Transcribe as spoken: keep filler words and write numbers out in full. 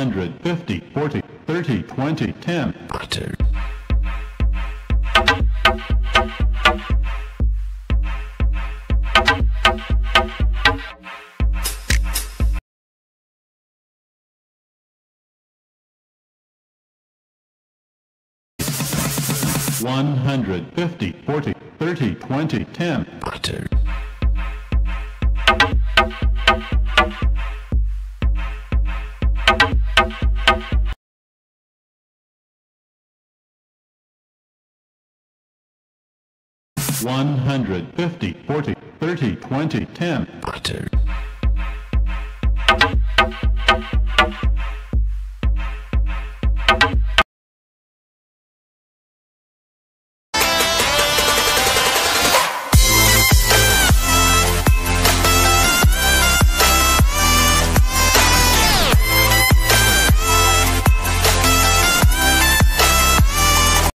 hundred fifty, forty, thirty, twenty, ten. Butter. One hundred fifty, forty, thirty, twenty, ten. Butter. One hundred fifty, forty, thirty, twenty, ten. Butter.